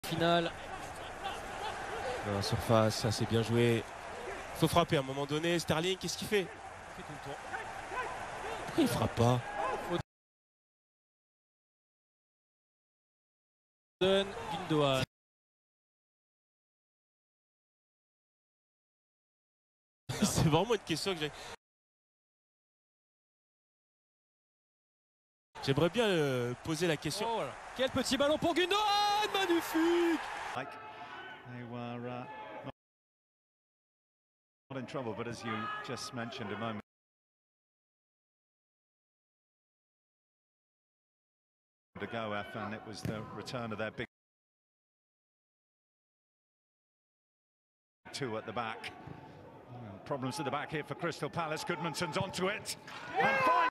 Finale. Dans la surface, ça c'est bien joué. Faut frapper à un moment donné. Sterling, qu'est-ce qu'il fait? Il fait tout le tour. Pourquoi il frappe pas? Gundogan. C'est vraiment une question que j'ai. J'aimerais bien poser la question. Oh, voilà. Quel petit ballon pour Gundogan! Magnifique! They were not in trouble, but as you just mentioned a moment ago, and it was the return of their big two at the back. Problems at the back here for Crystal Palace. Goodmanson's onto it. And